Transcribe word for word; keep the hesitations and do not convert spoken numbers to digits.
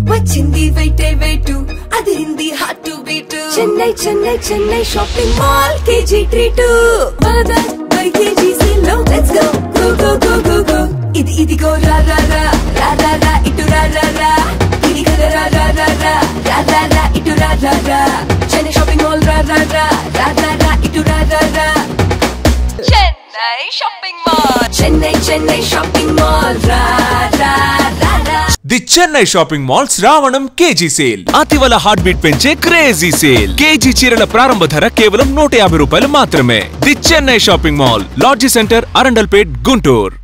వచ్చింది వెయిటే వెయిటు అదిరింది heart to beat Chennai Chennai Chennai shopping mall KG treat బాదా by KG sale let's go go go go go go ఇది ఇది గో రా రా రా రా రా రా ఇటు రా రా రా ఇది గద రా రా రా రా రా రా రా ఇటు రా రా రా చెన్నై షాపింగ్ మాల్ రా రా రా రా రా రా ఇటు రా రా రా Chennai shopping mall Chennai Chennai shopping mall రా రా రా రా ది చెన్నై షాపింగ్ మాల్స్ రావణం కేజీ సేల్ అతివల హార్ట్ బీట్ పెంచే క్రేజీ సేల్ కేజీ చీరల ప్రారంభ ధర కేవలం నూట యాభై రూపాయలు మాత్రమే the Chennai shopping mall lodge centre Arundelpet Guntur.